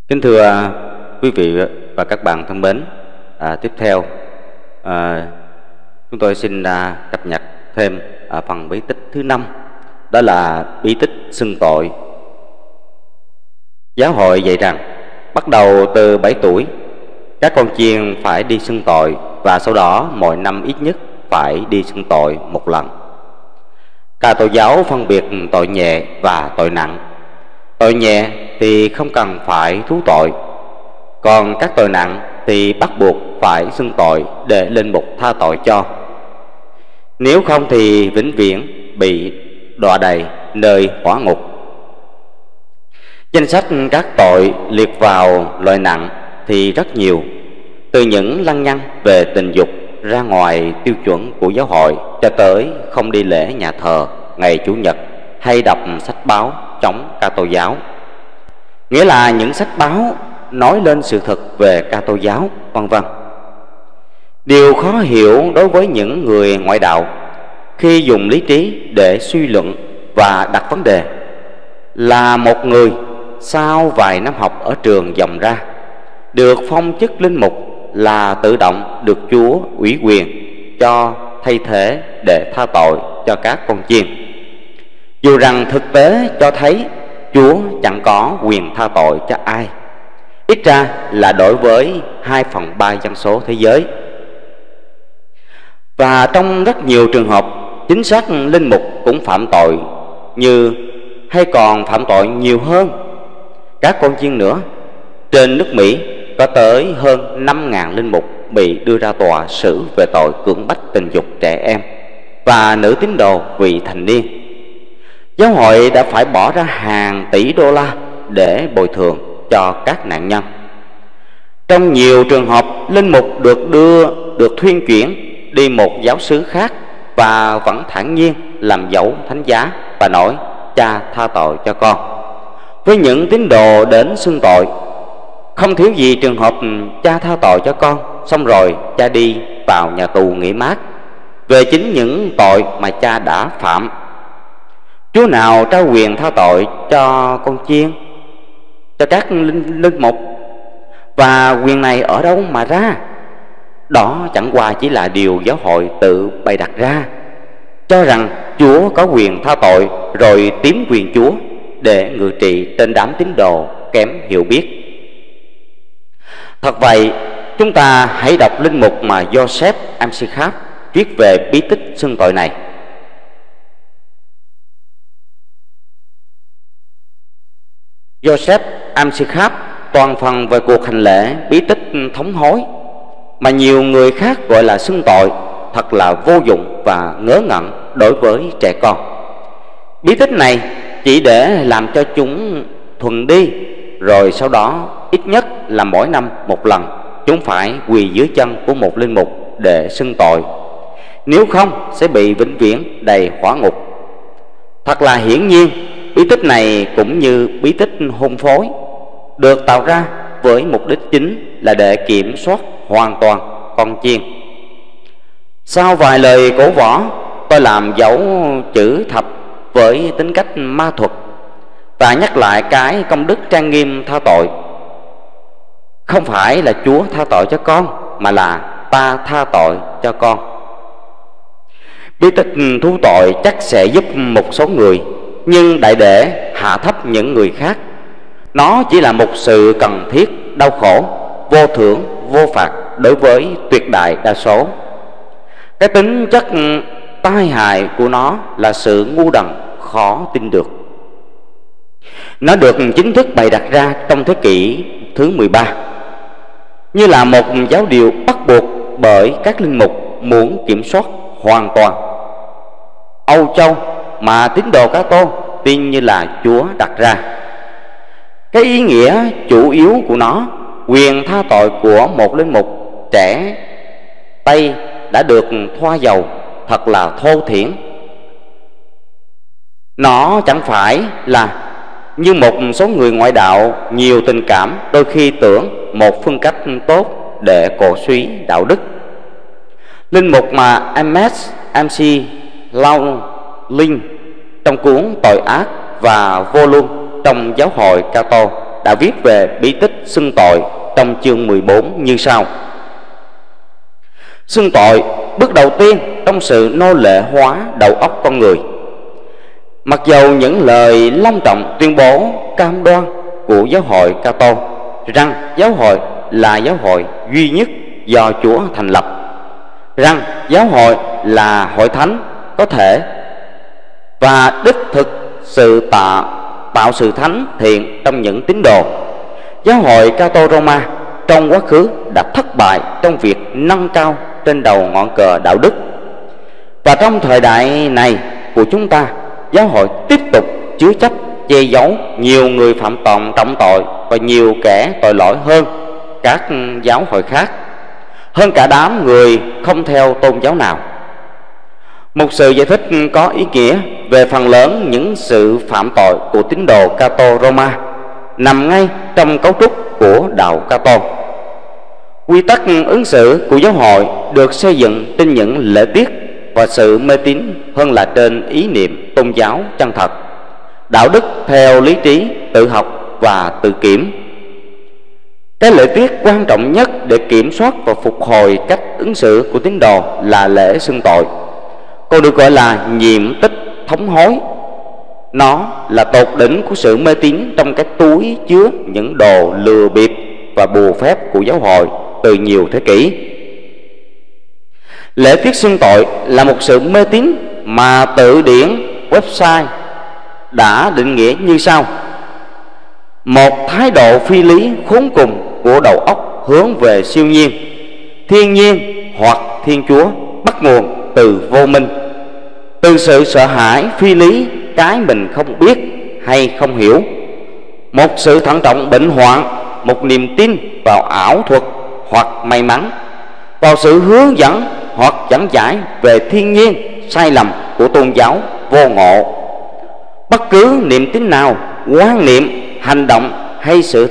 Kính thưa quý vị và các bạn thân mến, tiếp theo chúng tôi xin cập nhật thêm phần bí tích thứ 5, đó là bí tích xưng tội. Giáo hội dạy rằng bắt đầu từ 7 tuổi, các con chiên phải đi xưng tội, và sau đó mỗi năm ít nhất phải đi xưng tội một lần. Ca-tô giáo phân biệt tội nhẹ và tội nặng. Tội nhẹ thì không cần phải thú tội, còn các tội nặng thì bắt buộc phải xưng tội để linh mục tha tội cho. Nếu không thì vĩnh viễn bị đọa đầy nơi hỏa ngục. Danh sách các tội liệt vào loại nặng thì rất nhiều, từ những lăng nhăng về tình dục ra ngoài tiêu chuẩn của giáo hội, cho tới không đi lễ nhà thờ ngày Chủ nhật hay đọc sách báo chống Ca-tô giáo, nghĩa là những sách báo nói lên sự thật về Ca-tô giáo, vân vân. Điều khó hiểu đối với những người ngoại đạo khi dùng lý trí để suy luận và đặt vấn đề là một người sau vài năm học ở trường dòng ra được phong chức linh mục là tự động được Chúa ủy quyền cho thay thế để tha tội cho các con chiên, dù rằng thực tế cho thấy Chúa chẳng có quyền tha tội cho ai, ít ra là đối với 2/3 dân số thế giới. Và trong rất nhiều trường hợp, chính xác linh mục cũng phạm tội như, hay còn phạm tội nhiều hơn các con chiên nữa. Trên nước Mỹ có tới hơn 5.000 linh mục bị đưa ra tòa xử về tội cưỡng bách tình dục trẻ em và nữ tín đồ vị thành niên. Giáo hội đã phải bỏ ra hàng tỷ đô la để bồi thường cho các nạn nhân. Trong nhiều trường hợp, linh mục được thuyên chuyển đi một giáo xứ khác và vẫn thản nhiên làm dấu thánh giá và nói: "Cha tha tội cho con." Với những tín đồ đến xưng tội, không thiếu gì trường hợp cha tha tội cho con, xong rồi cha đi vào nhà tù nghỉ mát về chính những tội mà cha đã phạm. Chúa nào trao quyền tha tội cho con chiên, cho các linh mục? Và quyền này ở đâu mà ra? Đó chẳng qua chỉ là điều giáo hội tự bày đặt ra, cho rằng Chúa có quyền tha tội, rồi tiếm quyền Chúa để ngự trị trên đám tín đồ kém hiểu biết. Thật vậy, chúng ta hãy đọc linh mục mà Joseph Amsikhap viết về bí tích xưng tội này. Joseph Amsikhap toàn phần về cuộc hành lễ bí tích thống hối mà nhiều người khác gọi là xưng tội thật là vô dụng và ngớ ngẩn đối với trẻ con. Bí tích này chỉ để làm cho chúng thuần đi, rồi sau đó ít nhất là mỗi năm một lần chúng phải quỳ dưới chân của một linh mục để xưng tội, nếu không sẽ bị vĩnh viễn đầy hỏa ngục. Thật là hiển nhiên, bí tích này cũng như bí tích hôn phối được tạo ra với mục đích chính là để kiểm soát hoàn toàn con chiên. Sau vài lời cổ võ, tôi làm dấu chữ thập với tính cách ma thuật và nhắc lại cái công đức trang nghiêm tha tội. Không phải là Chúa tha tội cho con, mà là ta tha tội cho con. Bí tích thú tội chắc sẽ giúp một số người, nhưng đại để hạ thấp những người khác. Nó chỉ là một sự cần thiết đau khổ, vô thưởng vô phạt đối với tuyệt đại đa số. Cái tính chất tai hại của nó là sự ngu đần khó tin được. Nó được chính thức bày đặt ra trong thế kỷ thứ 13 như là một giáo điều bắt buộc bởi các linh mục muốn kiểm soát hoàn toàn Âu Châu mà tín đồ Ca-tô tin như là Chúa đặt ra. Cái ý nghĩa chủ yếu của nó, quyền tha tội của một linh mục trẻ Tây đã được thoa dầu thật là thô thiển. Nó chẳng phải là như một số người ngoại đạo nhiều tình cảm đôi khi tưởng một phương cách tốt để cổ suý đạo đức. Linh mục mà Ahmed MC Lau Linh trong cuốn Tội ác và Vô luân trong giáo hội Ca-tô đã viết về bí tích xưng tội trong chương 14 như sau. Xưng tội bước đầu tiên trong sự nô lệ hóa đầu óc con người. Mặc dầu những lời long trọng tuyên bố cam đoan của giáo hội Cato rằng giáo hội là giáo hội duy nhất do Chúa thành lập, rằng giáo hội là hội thánh có thể và đích thực sự tạo sự thánh thiện trong những tín đồ, giáo hội Cato Roma trong quá khứ đã thất bại trong việc nâng cao trên đầu ngọn cờ đạo đức. Và trong thời đại này của chúng ta, giáo hội tiếp tục chứa chấp che giấu nhiều người phạm trọng tội và nhiều kẻ tội lỗi hơn các giáo hội khác, hơn cả đám người không theo tôn giáo nào. Một sự giải thích có ý nghĩa về phần lớn những sự phạm tội của tín đồ Cato Roma nằm ngay trong cấu trúc của đạo Cato. Quy tắc ứng xử của giáo hội được xây dựng trên những lễ tiết và sự mê tín hơn là trên ý niệm tôn giáo chân thật, đạo đức theo lý trí, tự học và tự kiểm. Cái lễ tiết quan trọng nhất để kiểm soát và phục hồi cách ứng xử của tín đồ là lễ xưng tội, còn được gọi là nhiệm tích thống hối. Nó là tột đỉnh của sự mê tín trong cái túi chứa những đồ lừa bịp và bùa phép của giáo hội từ nhiều thế kỷ. Lễ tiết xưng tội là một sự mê tín mà từ điển website đã định nghĩa như sau: một thái độ phi lý khốn cùng của đầu óc hướng về siêu nhiên, thiên nhiên hoặc Thiên Chúa, bắt nguồn từ vô minh, từ sự sợ hãi phi lý cái mình không biết hay không hiểu, một sự thận trọng bệnh hoạn, một niềm tin vào ảo thuật hoặc may mắn, vào sự hướng dẫn hoặc giảng giải về thiên nhiên sai lầm của tôn giáo vô ngộ. Bất cứ niềm tin nào, quan niệm, hành động hay sự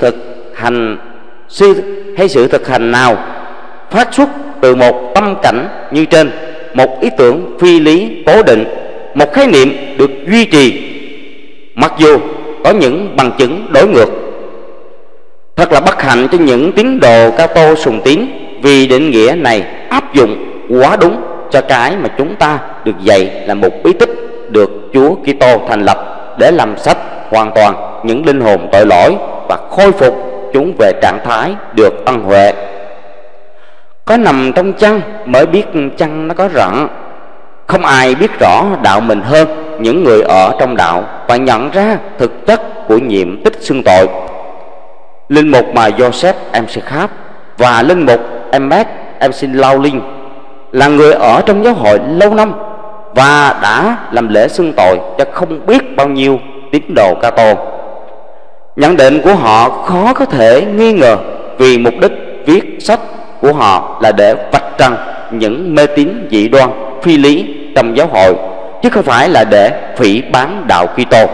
thực hành nào phát xuất từ một tâm cảnh như trên, một ý tưởng phi lý cố định, một khái niệm được duy trì mặc dù có những bằng chứng đối ngược. Thật là bất hạnh cho những tín đồ Cato sùng tín, vì định nghĩa này áp dụng quá đúng cho cái mà chúng ta được dạy là một bí tích được Chúa Kitô thành lập để làm sạch hoàn toàn những linh hồn tội lỗi và khôi phục chúng về trạng thái được ân huệ. Có nằm trong chăn mới biết chăn nó có rận. Không ai biết rõ đạo mình hơn những người ở trong đạo và nhận ra thực chất của nhiệm tích xưng tội. Linh mục mà Joseph Amsicap và linh mục Emmett Lawling là người ở trong giáo hội lâu năm và đã làm lễ xưng tội cho không biết bao nhiêu tín đồ Cato. Nhận định của họ khó có thể nghi ngờ, vì mục đích viết sách của họ là để vạch trần những mê tín dị đoan phi lý trong giáo hội, chứ không phải là để phỉ báng đạo Kitô.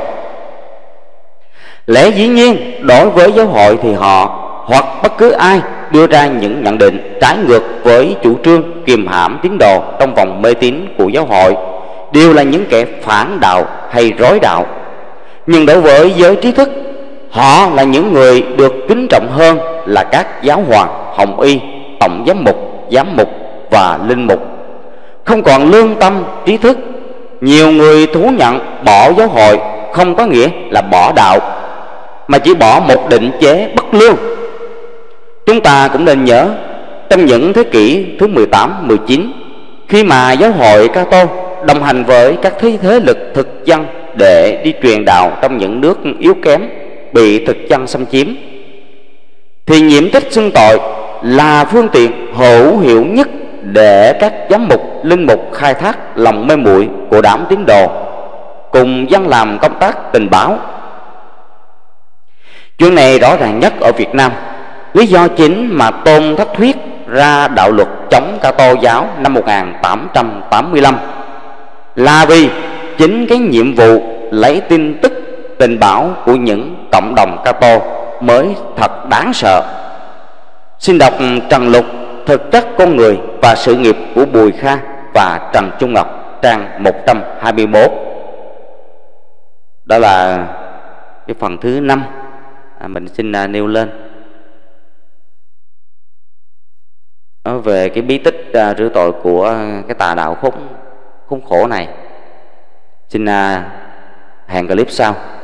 Lẽ dĩ nhiên đối với giáo hội thì họ hoặc bất cứ ai đưa ra những nhận định trái ngược với chủ trương kiềm hãm tín đồ trong vòng mê tín của giáo hội đều là những kẻ phản đạo hay rối đạo. Nhưng đối với giới trí thức, họ là những người được kính trọng hơn là các giáo hoàng, hồng y, tổng giám mục và linh mục. Không còn lương tâm trí thức, nhiều người thú nhận bỏ giáo hội không có nghĩa là bỏ đạo, mà chỉ bỏ một định chế bất lương. Chúng ta cũng nên nhớ, trong những thế kỷ thứ 18, 19, khi mà giáo hội Cato đồng hành với các thế lực thực dân để đi truyền đạo trong những nước yếu kém bị thực dân xâm chiếm, thì nhiệm tích xưng tội là phương tiện hữu hiệu nhất để các giám mục, linh mục khai thác lòng mê muội của đám tín đồ, cùng dân làm công tác tình báo. Chuyện này rõ ràng nhất ở Việt Nam. Lý do chính mà Tôn Thất Thuyết ra đạo luật chống Cato giáo năm 1885 là vì chính cái nhiệm vụ lấy tin tức tình báo của những cộng đồng Cato mới thật đáng sợ. Xin đọc Trần Lục, Thực chất con người và sự nghiệp của Bùi Kha và Trần Trung Ngọc, trang 121. Đó là cái phần thứ 5 mình xin nêu lên. Nói về cái bí tích rửa tội của cái tà đạo khốn khổ này, xin hẹn clip sau.